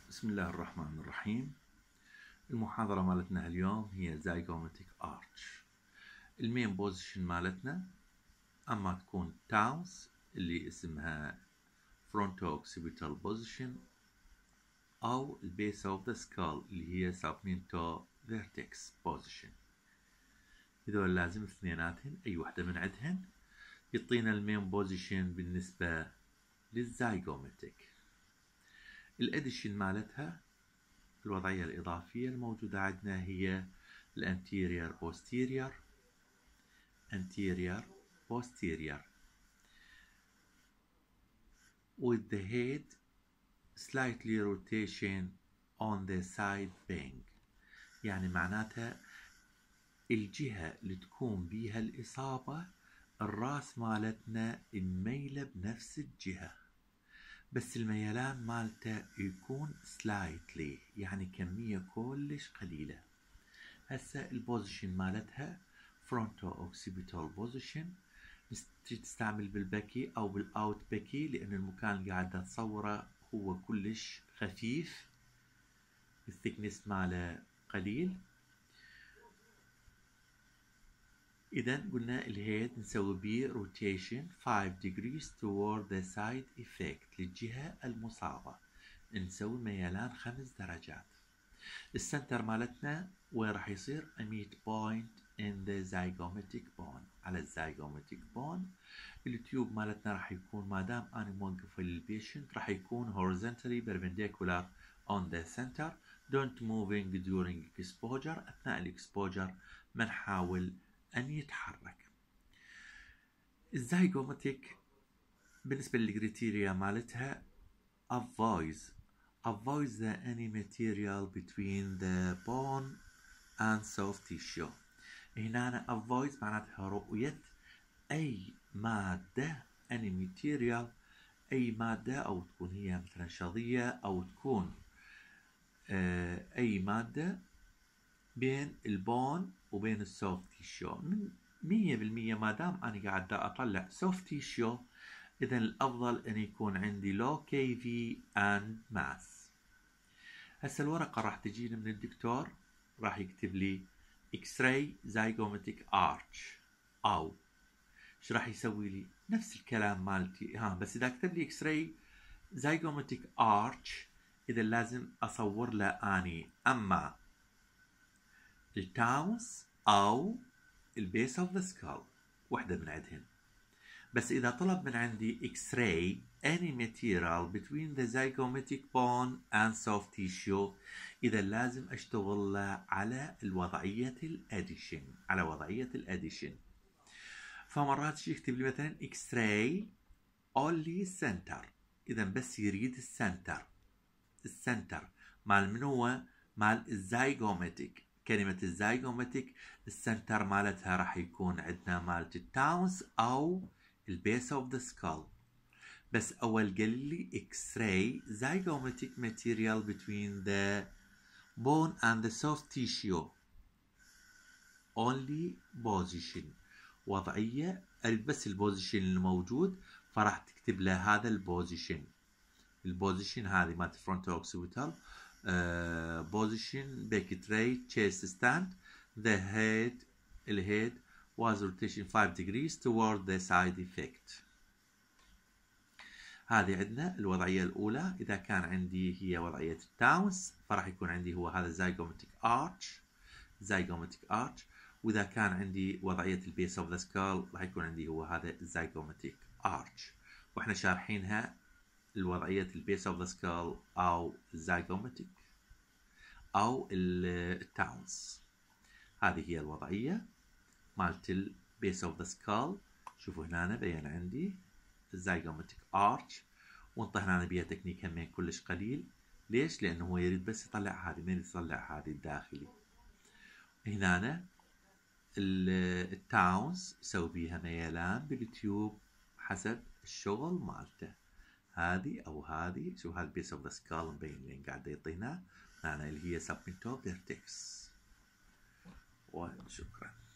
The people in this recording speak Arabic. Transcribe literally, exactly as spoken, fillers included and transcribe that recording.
بسم الله الرحمن الرحيم. المحاضرة مالتنا اليوم هي زايجومتيك آرتش. المين بوزيشن مالتنا أما تكون تاونس اللي اسمها فرونتو اوكسيبيتال بوزيشن أو البيس اوف ذا سكال اللي هي سابمنتو فيرتكس بوزيشن. هذول لازم اثنيناتهن أي وحدة من عندهن يعطينا المين بوزيشن بالنسبة للزايجومتيك. الاديشن مالتها الوضعية الإضافية الموجودة عندنا هي الانتيرير posterior anterior posterior with the head slightly rotation on the side bang، يعني معناتها الجهة اللي تكون بيها الإصابة الراس مالتنا مميلة بنفس الجهة، بس الميلان مالته يكون سلايتلي، يعني كمية كلش قليلة. هسه البوزيشن مالتها فرونتو اوكسيبيتال بوزيشن، تستعمل بالبكي او بالاوت بكي لان المكان اللي قاعد اتصوره هو كلش خفيف، الثيكنس ماله قليل. اذا قلنا الهيد نسوي بيه روتيشن five degrees toward the side effect للجهة المصابة، نسوي ميلان خمس درجات. السنتر مالتنا وين راح يصير؟ ميد بوينت in the zygomatic bone، على الزايجوماتيك بون. التيوب مالتنا راح يكون ما دام انا موقفه للبيشنت راح يكون horizontally perpendicular on the center don't moving during exposure، اثناء الاكسبوجر ما نحاول ان يتحرك. الزايجوماتيك بالنسبة للكريتيريا مالتها avoids avoids the any material between the bone and soft tissue. هنا أنا avoids معناتها رؤية أي مادة any material، أي مادة أو تكون هي مثلا شظية أو تكون آه أي مادة بين البون وبين السوفت تيشو. من مية بالمية ما دام أنا قاعد أطلع سوفت تيشو إذا الأفضل أن يكون عندي low كي في and mass. هسه الورقة راح تجيني من الدكتور راح يكتب لي X-ray zygomatic arch، أو شو راح يسوي لي؟ نفس الكلام مالتي ها، بس إذا كتب لي X-ray zygomatic arch إذا لازم أصور له أني أما التاونس أو البيس اوف ذا سكال، وحدة من عندهن. بس إذا طلب من عندي X-ray any material between the zygomatic bone and soft tissue إذا لازم أشتغل على الوضعية الأديشن، على وضعية الأديشن. فمرات يكتب لي مثلا X-ray only center، إذا بس يريد السنتر، السنتر مال من هو؟ مال الزايجوماتيك. كلمة الزايجوماتيك السنتر مالتها راح يكون عندنا مالت التاونس أو البيس اوف ذا سكال. بس اول قال لي X-ray zygomatic material between the bone and the soft tissue only position، وضعية اريد بس البوزيشن الموجود، فراح تكتب له هذا البوزيشن. البوزيشن هذه مالت فرونتو اوكسيبيتال بوزيشن باك تري chest stand the head الهيد was rotation five degrees toward the side effect. هذه عندنا الوضعية الأولى. إذا كان عندي هي وضعية التاونس فراح يكون عندي هو هذا زايجوماتيك آرش، زايجوماتيك آرش. وإذا كان عندي وضعية البيس اوف ذا سكال راح يكون عندي هو هذا الزايجوماتيك آرش. وإحنا شارحينها الوضعية البيس اوف ذا سكال أو الزايجوماتيك أو التاونس. هذه هي الوضعية مالت البيس اوف ذا سكال. شوفوا هنا بين عندي الزايجوماتيك آرش، وانطى هنا بيها تكنيك همين كلش قليل. ليش؟ لأنه هو يريد بس يطلع هذه، ما يريد يطلع هذه الداخلي. هنا التاونس يسوي بيها ميلان بالتيوب حسب الشغل مالته، هذه أو هذه. شوف هذا البيس اوف ذا سكال مبين لين قاعد يعطينا هنا اللي هي سبمنتو فيرتكس. وشكرا.